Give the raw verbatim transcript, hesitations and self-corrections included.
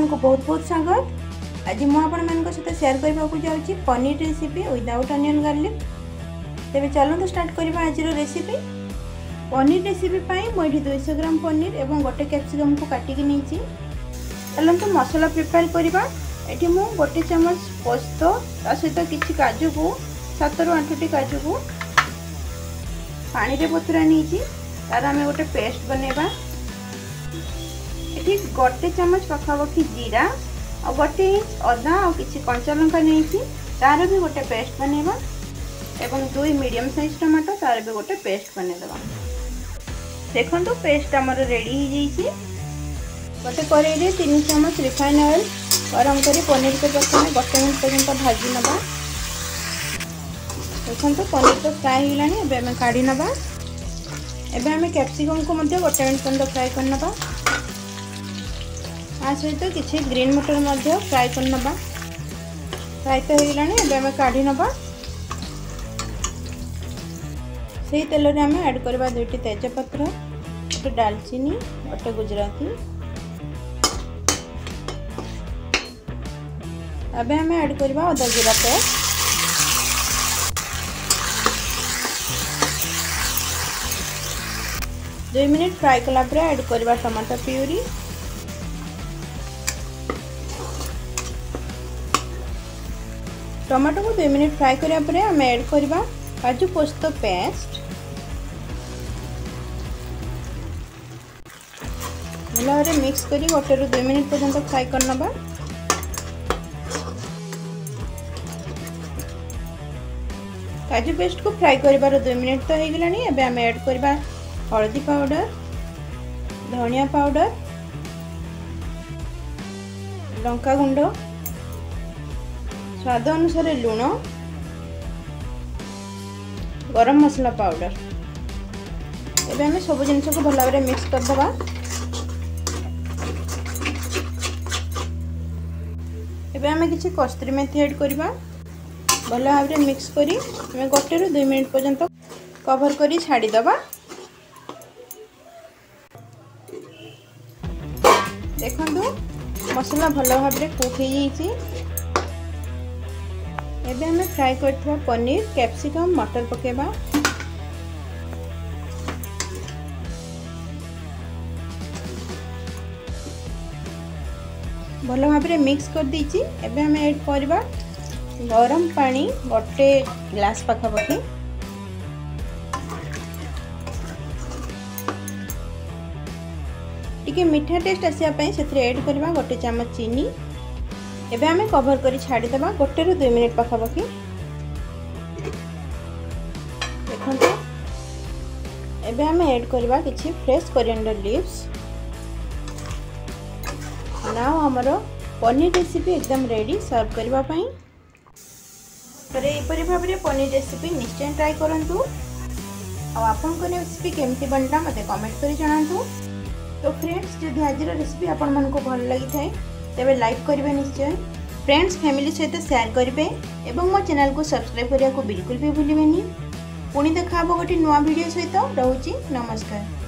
को बहुत बहुत स्वागत। आज मुझे सहित शेयर करने को जाऊँगी paneer recipe without onion garlic. तेरे चलते स्टार्ट करवा आज रेसिपी। पनीर रेसिपी मुझे दो सौ ग्राम पनीर और गोटे कैप्सिकम को काटिकी नहीं। चलते मसला प्रिपेयर करवा। ये मुझे गोटे चमच पोस्त ता सहित किसी काजू को सात रु आठटी काजू को पानी रे बतुरा नहीं तार आम गोटे पेस्ट बनवा। ये गोटे चमच पखापाखि जीरा और गोटे इंच अदा और किसी कंचा लंका नहीं तार भी गोटे पेस्ट बनवा एवं दुई मीडियम साइज टमाटो तार भी गोटे पेस्ट बनवा। देखो तो पेस्ट आमर रेडी हो जाइए। गोटे कड़ाई तीन चमच रिफाइन ऑयल गरम कर पनीर को प्रथम गोटे मिनट पर्यंत भाजी नवा। देखो तो पनीर तो फ्राए होगा काढ़ी नवा। एबे हमें कैप्सिकम को मध्य गोटे मिनट पर्यंत फ्राए करनबा। आ सहित तो किसी ग्रीन मटर मध्य फ्राए करनबा। फ्राए तो हो गलानी एबे हमें काढ़ी नबा। से तेल रे हमें ऐड करबा दुईटी तेजपत्र गोटे दालचीनी गोटे गुजराती। एबे हमें ऐड करबा अदा जीरा पेस्ट। दुई मिनिट फ्राए कला पर ऐड करबा टमाटो प्यूरी। टमाटो को दुई मिनिट फ्राए करा पर आम ऐड करबा काजू पोस्त पेस्ट। भल भाव मिक्स करी गोटे रु दुई मिनिट पर्यंत फ्राए करनबा। काजू पेस्ट को फ्राए करिबार दुई मिनिट तो हो गलानी। एबे आम ऐड करबा हल्दी पाउडर धनिया पाउडर लंका गुंड स्वाद अनुसार लुण गरम मसला पाउडर। एबे हमें सब जिनस को भल भाव मिक्स करदबा। एबे हमें किसी कस्तूरी मेथी ऐड करबा। भल भाव मिक्स करी हमें गोटे रु दुई मिनिट पर्यंत कवर करी छाड़ी दबा। देखो मसला भल भाव कुक हो। एबे हमें फ्राए करथिबा पनीर कैप्सिकम मटर पकेबा। भल भाव मिक्स कर दीची। एबे हमें ऐड करबा गरम पानी गोटे ग्लास पखापाखि। टिके मीठा टेस्ट आसापी से ऐड करबा गोटे चमच चीनी। एबे हमें कवर करी छाड़ी दबा गोटे रु दुई मिनिट पखापाखि। देखो एबे हमें ऐड करबा किछि फ्रेश कोरिएंडर लीव्स। नाउ हमरो पनीर रेसिपी एकदम रेडी सर्व करबा पई। तरे एपरि भाबरे पनीर रेसिपी निश्चय ट्राई करंतु। आ आपन को रेसिपी केमती बनला मते कमेंट करी जणांतु। तो फ्रेंड्स जदि आज रेसिपी आपण मन को भल लगी थाए तेरे लाइक करेंगे निश्चय। फ्रेंड्स फैमिली सहित शेयर करेंगे और मो चैनल को सब्सक्राइब करने को बिल्कुल भी भूलें। पुणी देखा गोटे नुआ वीडियो सहित। रोची नमस्कार।